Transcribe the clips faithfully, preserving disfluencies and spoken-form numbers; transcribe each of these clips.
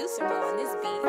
producer me on this beat.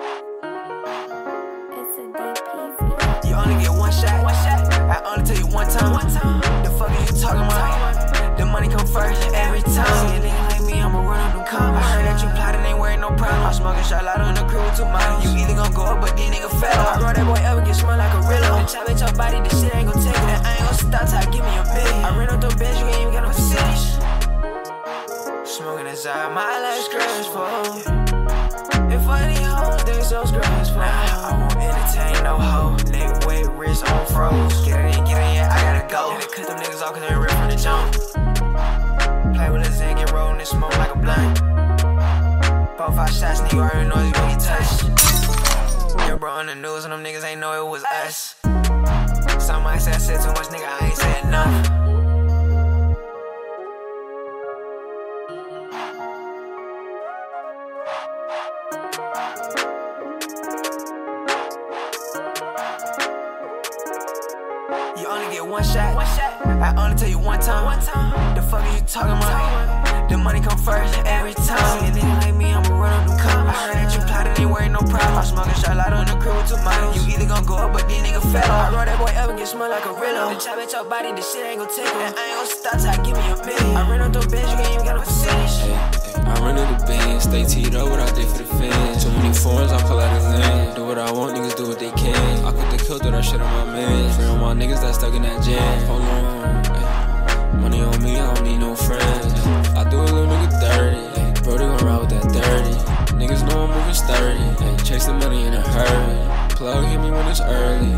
It's a D P B E A T S. You only get one shot, one shot. I only tell you one time, one time. The fuck are you talking about? The money come first every time. See a nigga like me, I'ma run up them commas. I heard that you plotting, ain't worried, no problem. I'm smoking shot out on the crib with two models. You either gon' go up, but these niggas fell. I roll that boy up and get smell like a Rillo. The chop at your body, this shit ain't gon' take it. And I ain't gon' stop till I give me a million. I ran up the bench, you ain't even got no percentage. Smoking inside my life stressful. If I need hoes, they so stressful. Nah, I won't entertain no hoe. Nigga wet wrist on froze. Get it in, get it in, I gotta go. And cut them niggas off cause they rip from the jump. Play with a Zen, get rollin' and smoke like a blunt. Four, five shots, nigga already know you gon' get touched. Yeah, bro, on the news and them niggas ain't know it was us. Somebody said I said too much, nigga, I ain't said enough. You only get one shot, one shot. I only tell you one time, one time. The fuck are you talking about? The money come first every time. See a nigga like me, I'ma run up them commas. I heard that you plotting, ain't worried, no problem. I'm smoking shot out on the crib with two models. You either gon' go up, but these niggas fell. I roll that boy up and get smell like a Rillo. The chop at your body, this shit ain't gon' take it. And I ain't gon' stop till I give me a million. I ran up the bench, you ain't even got no percentage. Hey, hey, I run up the band, stay teed up what I did for the fans. Too many foreigns, I pull out the land. Do what I want, niggas do what they can. I put the kill, throw that shit on my man. Free on my niggas that stuck in that jam. Hold on, ay. Money on me, I don't need no friends. Ay. I do a little nigga dirty, ay. Bro, they gon' ride with that thirty. Niggas know I'm moving sturdy, ay. Chase the money in a hurry. Plug hit me when it's early.